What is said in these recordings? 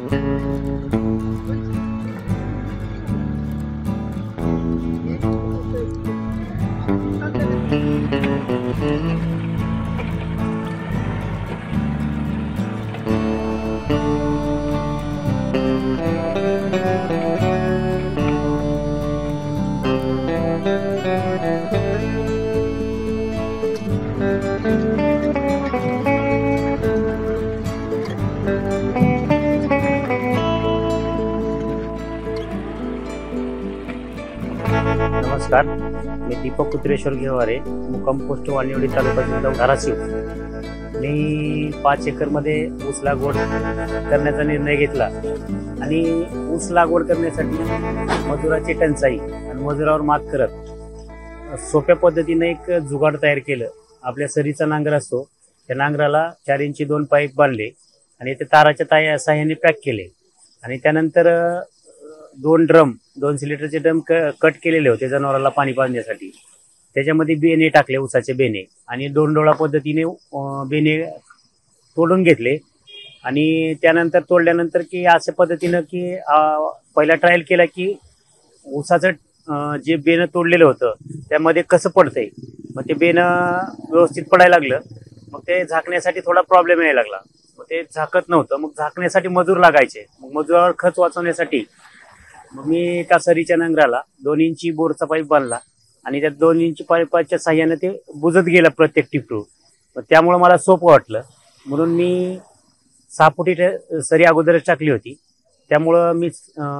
नमस्कार, मी दीपक कुत्रेश्वर घेवारे, मुक्काम पोस्ट वाणिवडी तालुका जिल्हा धाराशिव। मी 5 एकरमध्ये ऊस लागवड करण्याचा निर्णय घेतला आणि ऊस लागवड करण्यासाठी मजुराची टंचाई आणि मजुरावर मात करत सोप्या पद्धतीने एक जुगाड तयार केलं। आपल्या सरीचा नांगर असतो, त्या नांगराला 4 इंची 2 पाईप बांधले आणि ते ताराच्या साह्याने पॅक केले आणि त्यानंतर 2 ड्रम 200 लिटरचे ड्रम कट केलेले होते जनावराला पाणी पाजण्यासाठी। त्याच्यामध्ये बेने टाकले, ऊसाचे बेने, आणि 2 डोळा पद्धतीने बेने तोडून घेतले आणि त्यानंतर तोडल्यानंतर की अशा पद्धतीने की पहिला ट्रायल केला की ऊसाचं जे बेन तोडलेलं होतं त्यामध्ये कसं पडतंय। मग ते बेन व्यवस्थित पडायला लागलं, मग ते झाकण्यासाठी थोडा प्रॉब्लेम यायला लागला, मग ते झाकत नव्हतं। मग झाकण्यासाठी मजूर लागायचे, मग मजुरावर खर्च वाचवण्यासाठी मग मी एका सरीच्या नांगराला 2 इंची बोरचा पाईप बांधला आणि त्या 2 इंची पाईपाच्या साह्याने ते बुजत गेलं प्रत्येक टिपरू। त्यामुळे मला सोपं वाटलं, म्हणून मी 6 फुटी सरी अगोदरच टाकली होती। त्यामुळं मी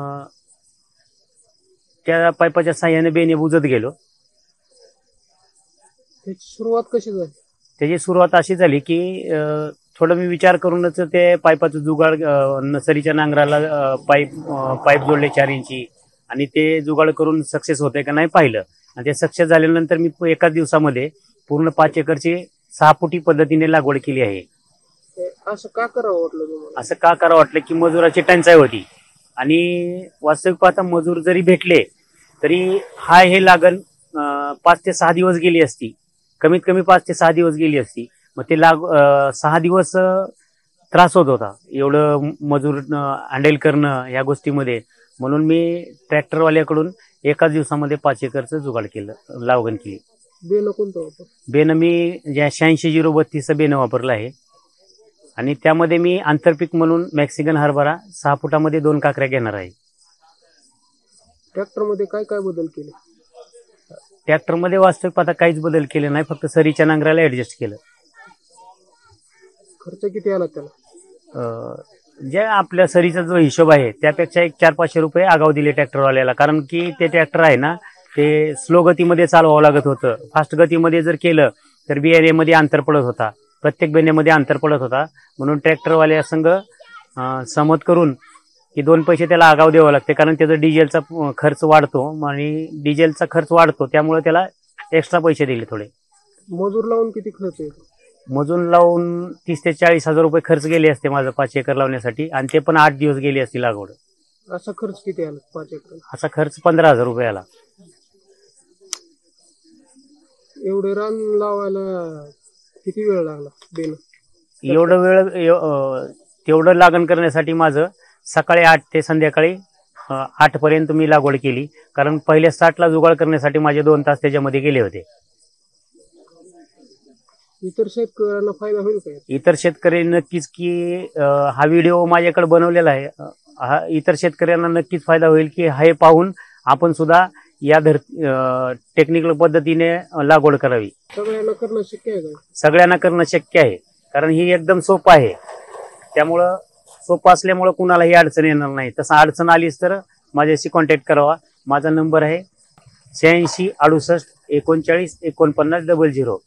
त्या पाईपाच्या साह्याने बेने बुजत गेलो। त्याची सुरुवात कशी झाली? त्याची सुरुवात अशी झाली की थोडं मी विचार करूनच ते पाईपाचं जुगाड, सरीच्या नांगराला पाईप जोडले 4 इंची आणि ते जुगाड करून सक्सेस होते का नाही पाहिलं। आणि ते सक्सेस झाल्यानंतर मी एकाच दिवसामध्ये पूर्ण 5 एकरची 6 फुटी पद्धतीने लागवड केली आहे। असं का करावं वाटलं तुम्हाला? असं का करावं वाटलं की मजुराची टंचाई होती आणि वास्तविक पाहता मजूर जरी भेटले तरी हे लागण 5 ते 6 दिवस गेली असती, कमीत कमी 5 ते 6 दिवस गेली असती। मग ते 6 दिवस त्रास होत होता एवढं मजूर हँडल करणं या गोष्टीमध्ये। म्हणून मी ट्रॅक्टरवाल्याकडून एकाच दिवसामध्ये 5 एकरचं जुगाड केलं, लागवड केली। बेन कोणतं वापर? बेन मी 86-032 बेन वापरलं आहे आणि त्यामध्ये मी आंतरपीक म्हणून मेक्सिकन हरभरा 6 फुटामध्ये 2 काकऱ्या घेणार आहे। ट्रॅक्टरमध्ये काय काय बदल केले? ट्रॅक्टरमध्ये वास्तविक पाहता काहीच बदल केले नाही, फक्त सरीच्या नांगराला ऍडजस्ट केलं। खर्च किती आला त्याला? जे आपल्या सरीचा जो हिशोब आहे त्यापेक्षा 400-500 रुपये आगाऊ दिले ट्रॅक्टरवाल्याला, कारण की ते ट्रॅक्टर आहे ना ते स्लो गतीमध्ये चालवावं लागत होतं। फास्ट गतीमध्ये जर केलं तर बियाण्यामध्ये अंतर पडत होता, प्रत्येक बेण्यामध्ये अंतर पडत होता। म्हणून ट्रॅक्टरवाल्या संघ सहमत करून की 2 पैसे त्याला आगाऊ द्यावं लागते, कारण त्याचा डिझेलचा खर्च वाढतो आणि डिझेलचा खर्च वाढतो, त्यामुळे त्याला एक्स्ट्रा पैसे दिले थोडे। मजूर लावून किती खर्च येतो? मजूर लावून 30 ते 40 हजार रुपये खर्च गेले असते माझं 5 एकर लावण्यासाठी, आणि ते पण 8 दिवस गेली असती लागवड। असा खर्च किती आला 5 एकर? असा खर्च 15,000 रुपये आला। एवढे रान लावायला किती वेळ लागला बेन? एवढं वेळ तेवढं लागण करण्यासाठी माझं सकाळी 8 ते संध्याकाळी 8 पर्यंत मी लागवड केली, कारण पहिल्या स्टार्टला जुगाड करण्यासाठी माझे 2 तास त्याच्यामध्ये गेले होते। इतर शेतकऱ्यांना फायदा होईल का? इतर शेतकरी नक्कीच की हा व्हिडिओ माझ्याकडे बनवलेला आहे, इतर शेतकऱ्यांना नक्कीच फायदा होईल की हे पाहून आपण सुद्धा या टेक्निकल पद्धतीने लागवड करावी। सगळ्यांना करणं शक्य आहे का? सगळ्यांना करणं शक्य आहे, कारण ही एकदम सोपं आहे। त्यामुळं सोपं असल्यामुळं कुणालाही अडचण येणार नाही। तसं अडचण आलीच तर माझ्याशी कॉन्टॅक्ट करावा। माझा नंबर आहे 86 68 39 49 00।